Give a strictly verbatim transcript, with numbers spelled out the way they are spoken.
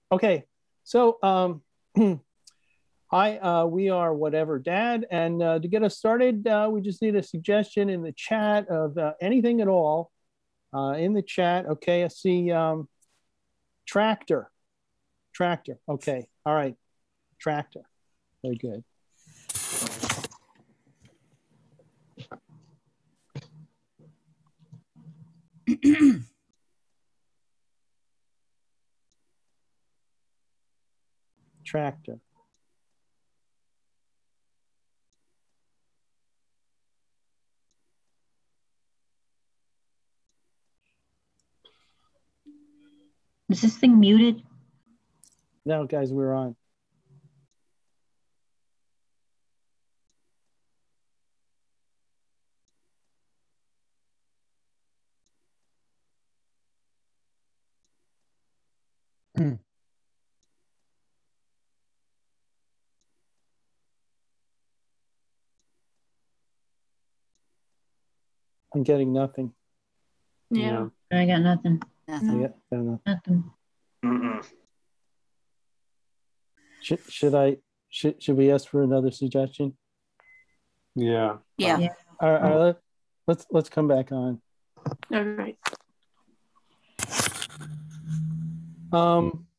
Okay, so um, hi, uh, we are Whatever Dad, and uh, to get us started, uh, we just need a suggestion in the chat of uh, anything at all uh, in the chat. Okay, I see um, tractor, tractor. Okay, all right, tractor. Very good. Tractor. Is this thing muted? No, guys, we're on. I'm getting nothing. Yeah. I got nothing. Nothing. I got, got nothing. Nothing. Mm-mm. Should, should I, should, should we ask for another suggestion? Yeah. Yeah. Yeah. All right, all right, let's, let's come back on. All right. Um,